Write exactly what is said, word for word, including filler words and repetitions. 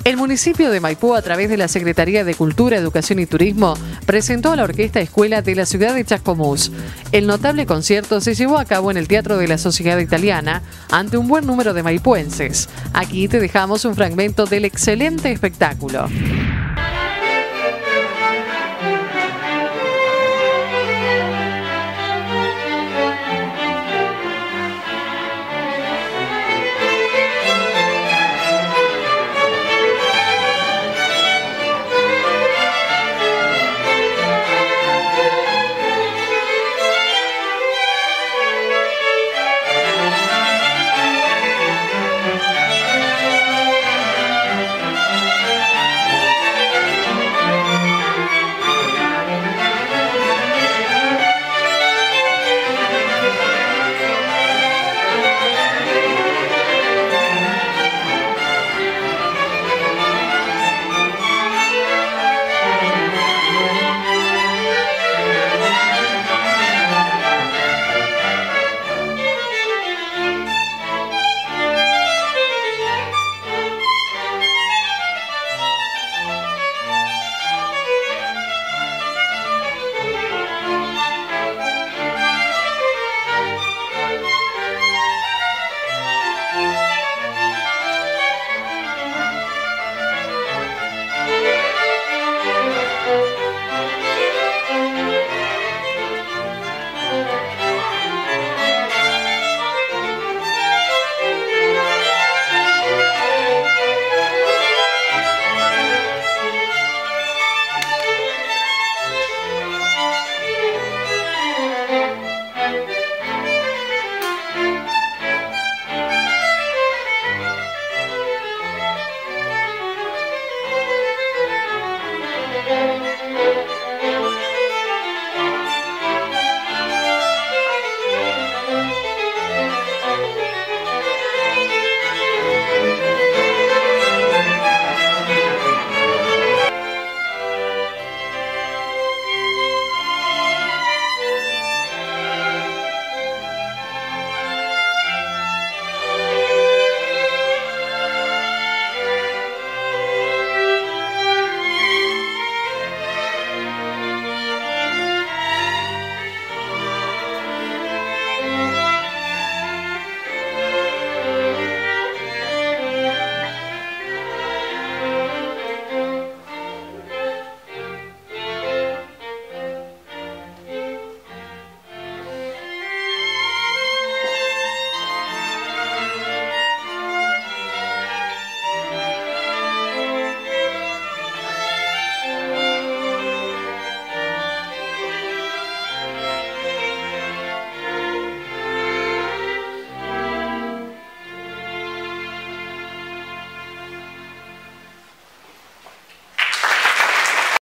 El municipio de Maipú, a través de la Secretaría de Cultura, Educación y Turismo, presentó a la Orquesta Escuela de la ciudad de Chascomús. El notable concierto se llevó a cabo en el Teatro de la Sociedad Italiana ante un buen número de maipuenses. Aquí te dejamos un fragmento del excelente espectáculo.